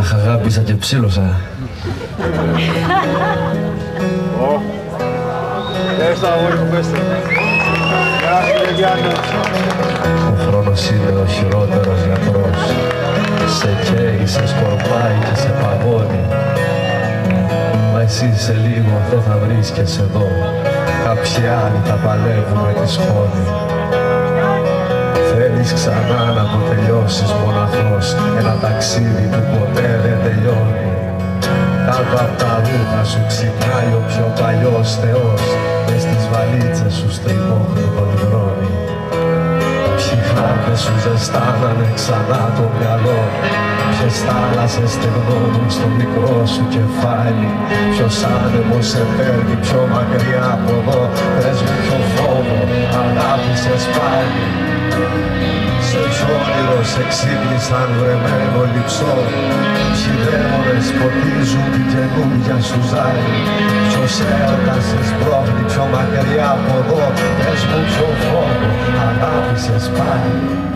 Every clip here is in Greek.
Αχ, αγάπησα και ψήλωσα. Πες το αγόρι μου, πες το. Ο χρόνος είναι ο χειρότερος γιατρός. Σε καίει, σε σκορπάει και σε παγώνει. Μα εσύ σε λίγο δεν θα βρίσκεσαι εδώ. Κάποιοι άλλοι θα παλεύουν με τη σκόνη. Θέλεις ξανά να το τελειώσεις μοναχός. Ένα ταξίδι που ποτέ δεν τελειώνει. Κάτω απ' τα ρούχα σου ξυπνάει ο πιο παλιός θεός. Μες στις βαλίτσες σου στριμώχνει το λιγνώνει. Ποιοι χάρτες σου ζεστάνανε ξανά το μυαλό. Ποιες θάλασσες στεγνώνουν στο μικρό σου κεφάλι. Ποιος άνεμος σε παίρνει πιο μακριά από εδώ. Πες μου ποιο φόβο αγάπησες πάλι. Σε ποιο όνειρο σε ξύπνησαν βρεμένο λειψό. Ποιοι δαίμονες ποτίζουν την καινούργια σου ζάλη. Ποιος έρωτας σε σπρώχνει πιο μακριά από εδώ. Πες μου ποιο φόβο αγάπησες πάλι.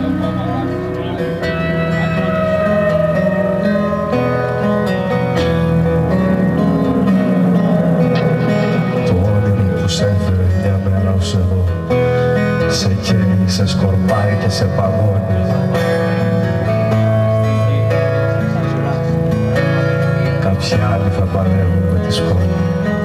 Το όνειρο που σ' έφερε μια μέρα ως εδώ. Σε καίει, σε σκορπάει και σε παγώνει. Κάποιοι άλλοι θα παλεύουν με τη σκόνη.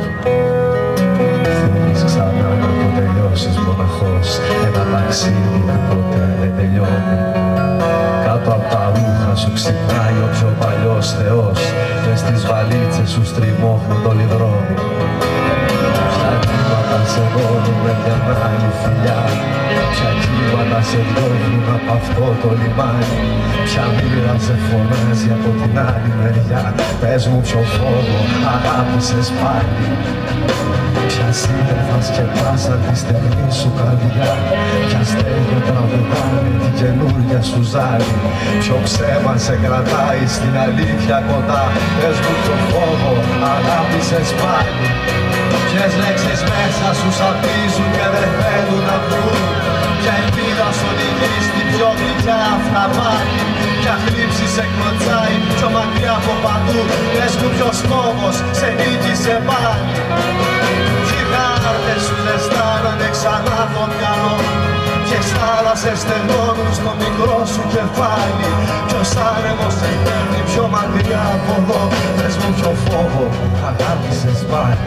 Θέλεις ξανά να το τελειώσεις μοναχός. Ένα ταξίδι που ποτέ δεν τελειώνει. Κάτω απ' τα ρούχα σου ξυπνάει ο πιο παλιός θεός. Και στις βαλίτσες σου στριμώχνουν το λιδρόμι. Ποια κύματα σε δώνουν με μια άλλη φιλιά. Ποια κύματα σε διώχνουν από αυτό το λιμάνι. Ποια μοίρα σε φωνάζει από την άλλη μεριά. Πες μου ποιο φόβο αγάπησες πάλι. Ποια σύννεφα σκεπάσαν τη στεγνή σου καρδιά. Ποια στέλνια τραβετάνε την καινούργια σου ζάλη. Ποιο ψέμα σε κρατάει στην αλήθεια κοντά. Πες μου ποιο φόβο αγάπησες πάλι. Ποιες λέξεις μέσα σου σαπίζουν και δεν θέλουν να βγουν. Ποια ελπίδα σου οδηγεί στην πιο γλυκιά αυταπάτη. Ποια θλίψη σε κλωτσάει πιο μακριά από παντού. Πες μου ποιος φόβος σε νίκησε πάλι. Ποιοι χάρτες σου ζεστάνανε ξανά το μυαλό. Ποιες θάλασσες στεγνώνουν στο μικρό σου κεφάλι. Ποιος άνεμος σε παίρνει πιο μακριά από εδώ. Πες μου ποιο φόβο αγάπησες πάλι.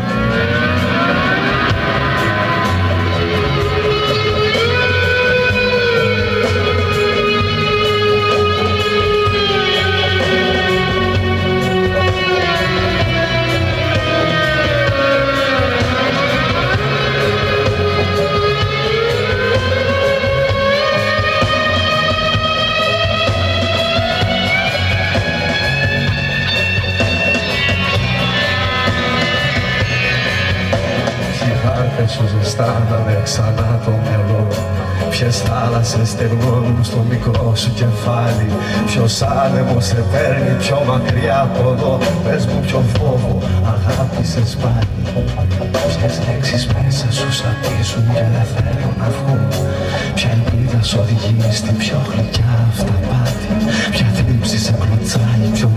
Σου ζεστάνανε ξανά το μυαλό. Ποιες θάλασσες στεγνώνουν στο μικρό σου κεφάλι. Ποιος άνεμος σε παίρνει πιο μακριά από εδώ. Πες μου ποιο φόβο αγάπησες πάλι. Ποιες λέξεις μέσα σου σαπίζουν και δεν θέλουν να βγουν. Ποια ελπίδα σου οδηγεί στην πιο γλυκιά αυταπάτη. Ποια θλίψη σε κλωτσάει πιο